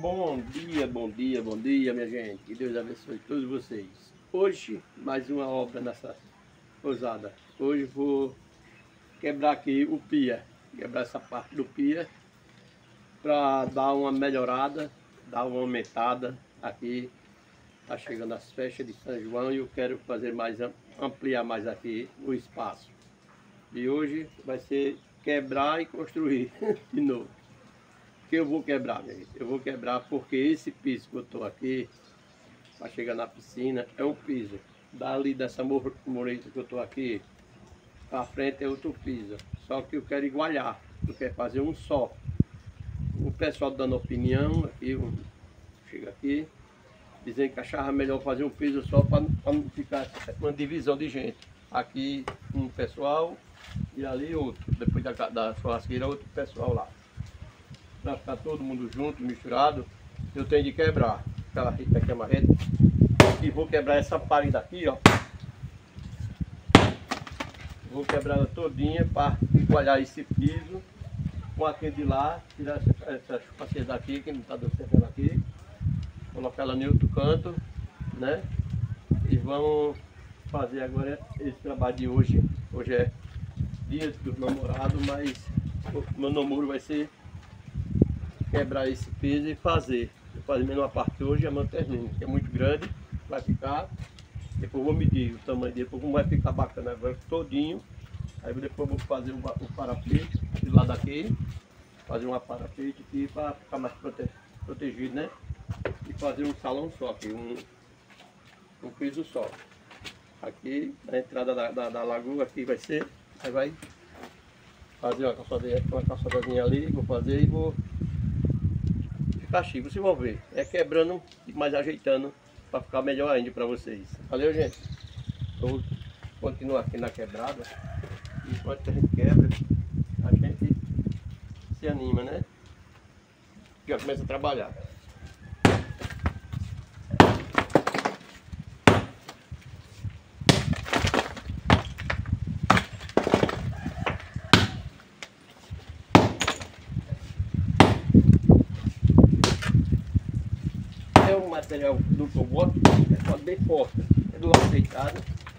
Bom dia, minha gente. Que Deus abençoe todos vocês. Hoje, mais uma obra nessa pousada. Hoje vou quebrar aqui o pia, quebrar essa parte do pia para dar uma melhorada, dar uma aumentada. Aqui tá chegando as festas de São João e eu quero fazer mais, ampliar mais aqui o espaço. E hoje vai ser quebrar e construir de novo. Que eu vou quebrar, minha gente? Eu vou quebrar porque esse piso que eu estou aqui, para chegar na piscina, é um piso. Dali dessa mureta que eu estou aqui, para frente é outro piso. Só que eu quero igualar, eu quero fazer um só. O pessoal dando opinião, aqui, chega aqui, dizendo que achava melhor fazer um piso só para não ficar uma divisão de gente. Aqui um pessoal e ali outro. Depois da churrasqueira, outro pessoal lá. Para ficar todo mundo junto, misturado, eu tenho de quebrar aquela rita aqui, a marreta, e vou quebrar essa parede daqui, ó. Vou quebrar ela todinha para igualar esse piso com aquele de lá, tirar essa churrasqueira daqui, que não está dando certo aqui, colocar ela em outro canto, né? E vamos fazer agora esse trabalho de hoje. Hoje é dia do namorado, mas o meu namoro vai ser quebrar esse piso e fazer. Vou fazer menos uma parte hoje e amanhã termino, que é muito grande, vai ficar. Depois eu vou medir o tamanho dele, como vai ficar bacana agora todinho. Aí depois eu vou fazer o parapeito de lado aqui, fazer uma parapeito aqui para ficar mais protegido, né? E fazer um salão só aqui, um piso só. Aqui, na entrada da lagoa aqui vai ser, aí vai fazer uma calçadazinha ali, vou fazer e vou chique, vocês vão ver, é quebrando, mas ajeitando para ficar melhor ainda para vocês. Valeu, gente? Eu vou continuar aqui na quebrada e enquanto a gente quebra, a gente se anima, né? Já começa a trabalhar. O material do que eu boto é bem forte, é do lado deitado.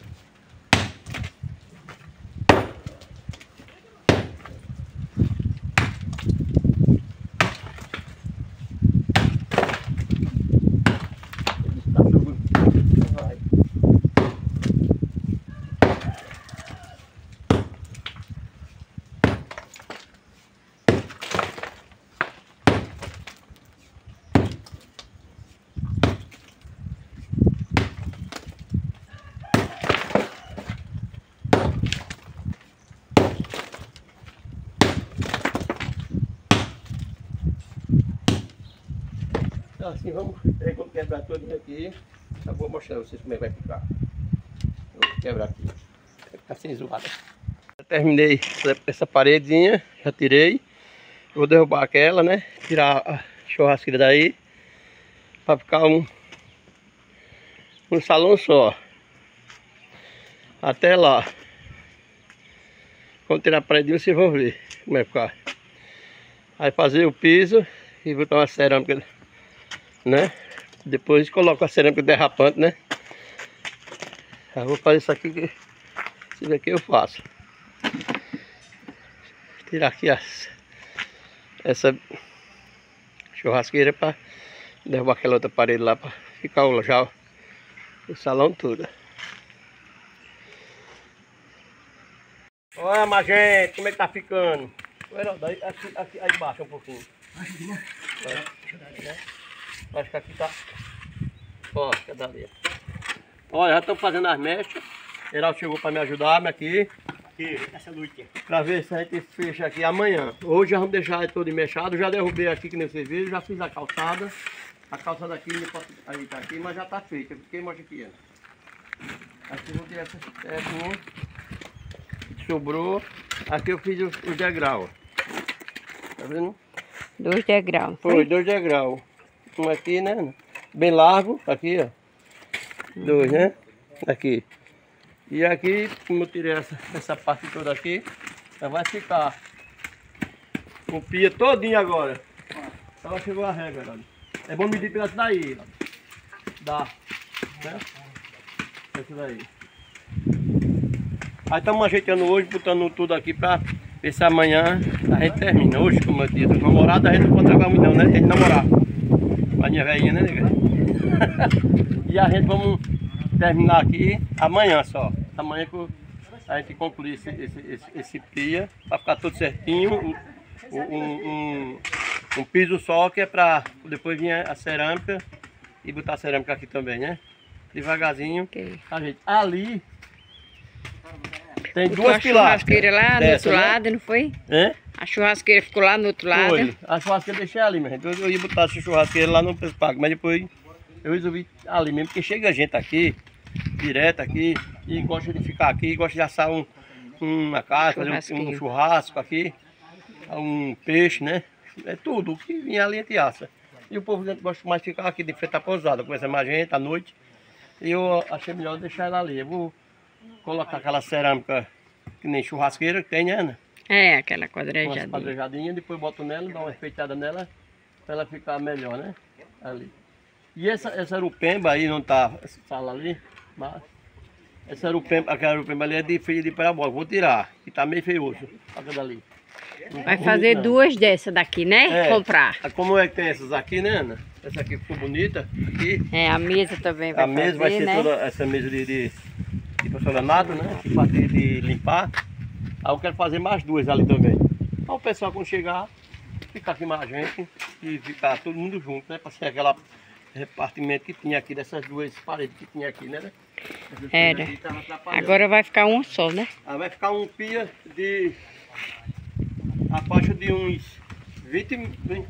Vai. Assim vamos quebrar tudo aqui. Eu vou mostrar a vocês como é que vai ficar. Vou quebrar aqui. Vai ficar sem zoada. Já terminei essa paredezinha, já tirei. Vou derrubar aquela, né? Tirar a churrasqueira daí. Para ficar um salão só. Até lá. Quando tirar a parede vocês vão ver como é que ficar. Aí fazer o piso e botar uma cerâmica, né? Depois coloco a cerâmica derrapante, né? Eu vou fazer isso aqui, isso daqui eu faço. Tirar aqui essa churrasqueira para derrubar aquela outra parede lá para ficar já o salão todo. Olha, mas gente, como é que tá ficando? Olha, daí aqui aí embaixo um pouquinho. Acho que aqui tá. Ó, cadê ali? Olha, já estão fazendo as mechas. O Heraldo chegou para me ajudar aqui. Essa noite. Para ver se a gente fecha aqui amanhã. Hoje já vamos deixar ele todo mechado. Já derrubei aqui que nem vocês viram. Já fiz a calçada. A calçada aqui, aí tá aqui, mas já tá feita. Porque mostra aqui. Aqui eu vou tirar essa tetinha. Sobrou. Aqui eu fiz os degraus. Tá vendo? 2 degraus. Foi 2 degraus. Um aqui, né? Bem largo, aqui, ó. 2, né? Aqui. E aqui, como eu tirei essa parte toda aqui, já vai ficar com o pia todinho agora. Ela chegou a régua, galera. É bom medir pela daí. Dá. Né? Essa daí. Aí estamos ajeitando hoje, botando tudo aqui pra ver se amanhã a gente termina. Hoje, como eu disse, os namorados a gente não pode trabalhar muito não, né? A gente namorar. A minha velhinha, né, nega? E a gente vamos terminar aqui amanhã só. Amanhã que a gente concluir esse pia, para ficar tudo certinho. Um piso só que é para depois vir a cerâmica e botar a cerâmica aqui também, né? Devagarzinho. Okay. A gente ali tem duas pilastras. A churrasqueira lá no outro lado, não foi? É? A churrasqueira ficou lá no outro lado. Foi. A churrasqueira eu deixei ali, minha gente. Eu ia botar essa churrasqueira lá no Pespago, mas depois eu resolvi ali mesmo, porque chega gente aqui, direto aqui, e gosta de ficar aqui, gosta de assar uma carne, fazer um churrasco aqui, um peixe, né? É tudo, o que vinha ali a gente assa. E o povo gosta mais de ficar aqui de frente à pousada, conversa mais gente à noite. E eu achei melhor deixar ela ali. Eu vou colocar aquela cerâmica que nem churrasqueira que tem, né, Ana? É, aquela quadrejadinha. Uma quadrejadinha, depois boto nela, dá uma enfeitada nela, para ela ficar melhor, né? Ali. E essa arupemba aí, não tá, essa sala ali, mas essa arupemba, aquela arupemba ali é de feia de parabólica, vou tirar, que tá meio feioso, aquela dali. Vai fazer duas dessas daqui, né? É, comprar. Como é que tem essas aqui, né, Ana? Essa aqui ficou bonita, aqui. É, a mesa também vai fazer, a mesa vai ser, né? Toda essa mesa de porcelanato, né? De limpar. Aí eu quero fazer mais duas ali também. Aí o pessoal quando chegar, ficar aqui mais gente e ficar todo mundo junto, né? Para ser aquele repartimento que tinha aqui dessas duas paredes que tinha aqui, né? Era. Agora vai ficar um só, né? Aí vai ficar um pia de a faixa de uns 20, uns 15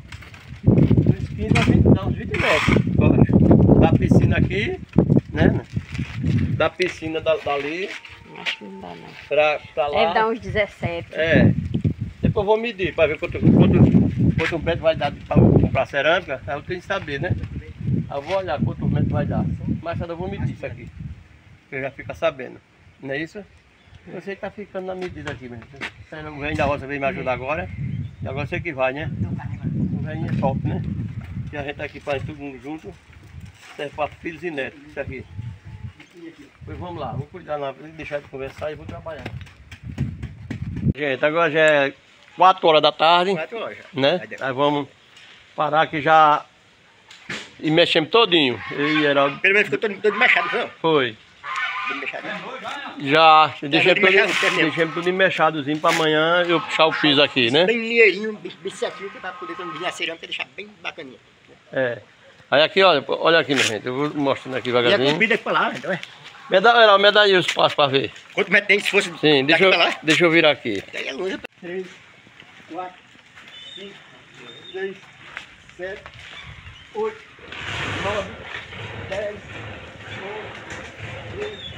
a 20, não, uns 20 metros, baixo. Da piscina aqui, né? Da piscina dali. Acho que não dá não. Pra lá. Deve dar uns 17. É. Depois eu vou medir para ver quanto metro vai dar para comprar cerâmica. Aí eu tenho que saber, né? Aí eu vou olhar quanto metro vai dar. Mas eu vou medir isso aqui. Que eu já fico sabendo. Não é isso? Você está ficando na medida aqui mesmo. O velho da roça veio me ajudar agora. E agora você que vai, né? O velho é top, né? E a gente tá aqui faz todo mundo junto. Serve para filhos e netos. Isso aqui. Pois vamos lá, vou cuidar lá, deixar de conversar e vou trabalhar. Gente, agora já é 4 horas da tarde. 4 horas. Né? Aí vamos parar aqui já e mexemos todinho. Eu e Heraldo. Pelo menos ficou todo mexado, não? Foi. Já, deixamos tudo emmechadozinho para amanhã eu puxar o piso aqui, né? Bem lieirinho, bem certinho, que para poder quando vir a cerâmica deixar bem bacaninha. É. Aí aqui, olha aqui, minha gente, eu vou mostrando aqui devagarzinho. E a comida aqui para lá, então é. Me dá aí os passos para ver. Quanto metro tem se fosse? Sim, deixa eu virar aqui. Daí é longe. 3, 4, 5, 6, 7, 8, 9, 10, 11, 12,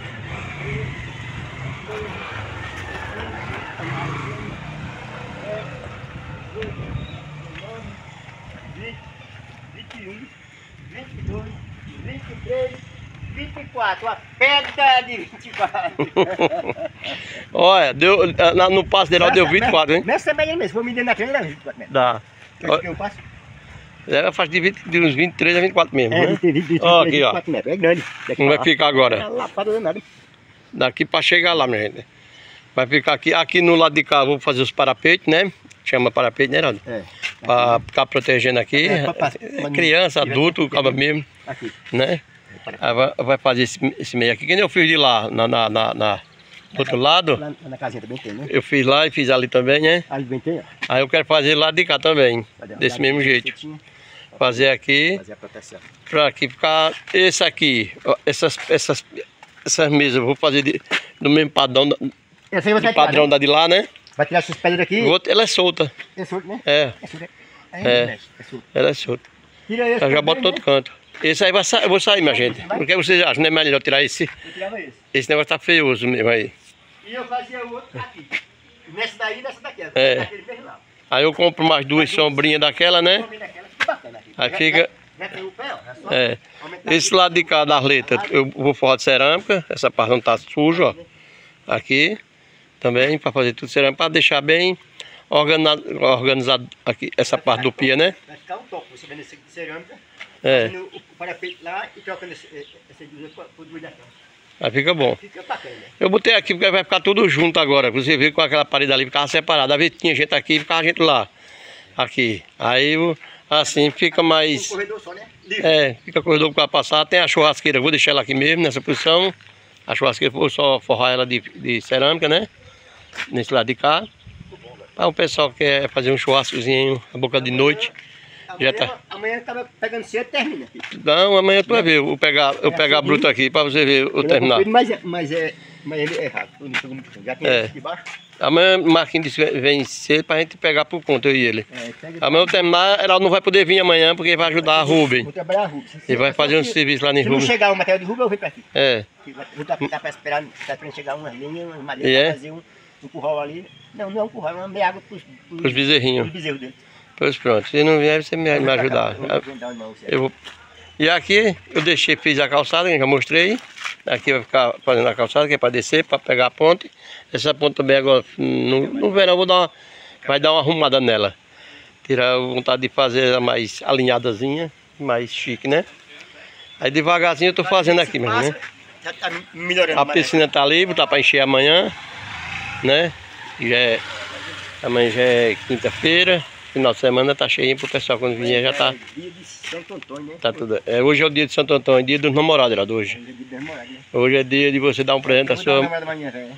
21, 22, 23, 24, a pedra de 24. Olha, no passo dele deu 24, hein? Nessa média mesmo, vou medir na frente, dá 24 metros. Dá. Eu passo? É, faz de uns 23 a 24 mesmo, né? 23 aqui, 24 metros, é grande. Como vai ficar agora? É lapada danada. Daqui para chegar lá, minha gente. Vai ficar aqui no lado de cá, vou fazer os parapetes, né? Chama parapeite, né, Heraldo? É. Para ficar protegendo aqui. Criança, adulto, acaba mesmo. Aqui. Né? Aí vai fazer esse meio aqui, que nem eu fiz de lá, do outro lado. Lá na casinha também tem, né? Eu fiz lá e fiz ali também, né? Ali bem tem, ó. Aí eu quero fazer lá de cá também, desse mesmo jeito. Fazer aqui. Fazer a proteção. Para aqui ficar esse aqui, essas mesas eu vou fazer do mesmo padrão, padrão da de lá, né? Vai tirar essas pedras aqui? Ela é solta. É solta, né? É. É solta. Ela é solta. Tira esse. Eu já boto todo canto. Esse aí eu vou sair, minha gente. O que vocês acham? Não é melhor tirar esse? Eu tirava esse. Esse negócio tá feioso mesmo aí. E eu fazia o outro aqui. Nessa daí e nessa daqui. Aí eu compro mais duas sombrinhas daquela, né? Aí fica... Esse lado de cá das letras eu vou forrar de cerâmica. Essa parte não tá suja, ó. Aqui também, para fazer tudo cerâmica, para deixar bem organizado aqui, essa parte do pia, né? Vai ficar um toque, você vendo esse de cerâmica, É. fazendo o parapeito lá e trocando essa de por duas da cama. Aí fica bom. Fica bacana, né? Eu botei aqui porque vai ficar tudo junto agora. Você viu com aquela parede ali, ficava separada. Às vezes tinha gente aqui e ficava gente lá. Aqui. Aí assim fica Um mais. corredor só, né? Livre. É, fica corredor para passar. Tem a churrasqueira, vou deixar ela aqui mesmo, nessa posição. A churrasqueira, vou só forrar ela de cerâmica, né? Nesse lado de cá. Para o pessoal que quer fazer um churrascozinho, a boca de noite. Já tá. Amanhã tava pegando cedo e termina aqui. Não, amanhã tu vai ver. Eu pegar bruto aqui para você ver o terminar. Mas ele é rápido. Já tem É. esse de baixo. Amanhã Marquinhos disse que vem cedo pra gente pegar por conta, eu e ele. Amanhã eu terminar, ela não vai poder vir amanhã porque vai ajudar a Rubem. Vou trabalhar a Rubem. Ele vai fazer um serviço lá em Se não Rubem. chegar o material de Rubem, eu venho pra aqui. É. Vou dar para esperar chegar umas linhas, umas E madeiras é? para fazer um curral ali. Não, não é um curral, é uma meia água para Os bezerrinhos. bezerros dele. Pois pronto, se não vier, você me ajudar. Eu vou... E aqui eu deixei, fiz a calçada, que eu já mostrei. Aqui vai ficar fazendo a calçada, que é para descer, para pegar a ponte. Essa ponte também agora, no verão, vai dar uma arrumada nela. Tirar a vontade de fazer ela mais alinhadazinha, mais chique, né? Aí devagarzinho eu tô fazendo aqui mesmo, né? Já tá melhorando. A piscina tá ali, tá para encher amanhã, né? Amanhã já é quinta-feira. Final de semana tá cheio pro pessoal, quando vier já tá. Dia de Santo Antônio, né? Tá tudo. Hoje é o dia de Santo Antônio, dia dos namorados lá hoje. Hoje é dia dos namorados, né? Hoje é dia de você dar um presente à Vou dar uma sua. namorada amanhã, velho.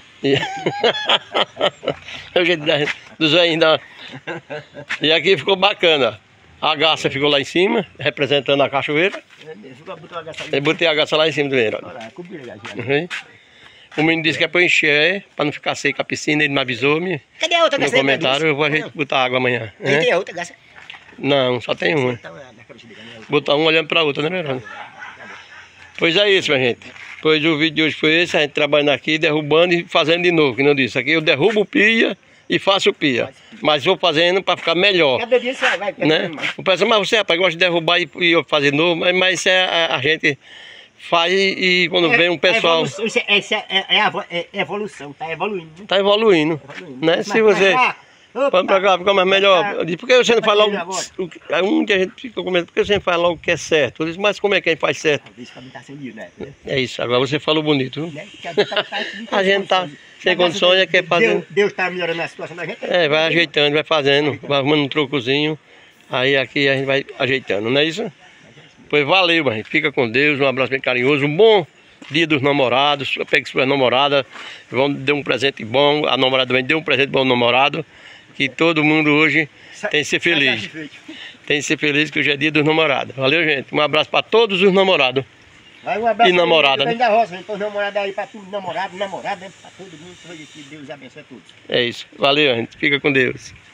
Hoje é dia dos ainda. E aqui ficou bacana. A garça ficou lá em cima, representando a cachoeira. Eu botei a garça lá em cima do meio. Olha lá, cobriu a garça. Uhum. O menino disse que é para encher, para não ficar seca a piscina, ele me avisou-me. Cadê a outra No garça? comentário, eu vou botar água amanhã. Aí tem a outra garça? Não, só tem uma. Então, na cabeça dele, né? Botar uma olhando para a outra, né, Verônica? Pois é isso, minha gente. Pois o vídeo de hoje foi esse, a gente trabalhando aqui, derrubando e fazendo de novo, que não disse. Aqui eu derrubo o pia e faço o pia. Mas vou fazendo para ficar melhor. Cada dia você vai. Né? O pessoal, mas você, rapaz, gosta de derrubar e eu fazer de novo, mas isso é a gente faz e quando vem um pessoal... É evolução, tá evoluindo. Né? Tá evoluindo, né? Se você... Vamos pra cá, fica mais melhor. Eu disse, por que você não faz logo... Um que a gente fica comentando, por que você não faz logo o que é certo? Eu disse, mas como é que a gente faz certo? É isso, agora você falou bonito. A gente tá sem condições, é que é fazer... Deus tá melhorando a situação da gente. É, vai ajeitando, vai fazendo, vai arrumando um trocozinho. Aí aqui a gente vai ajeitando, não é isso? Pois valeu, mas fica com Deus, um abraço bem carinhoso, um bom dia dos namorados. Pegue sua namorada, dê um presente bom, a namorada também dê um presente bom ao namorado. Que todo mundo hoje tem que ser feliz. Tem que ser feliz que hoje é dia dos namorados. Valeu, gente. Um abraço para todos os namorados. Um abraço e namorada, né? Da roça, então, namorada aí para tudo, namorada, né? Para todo mundo. Que Deus abençoe a todos. É isso. Valeu, gente. Fica com Deus.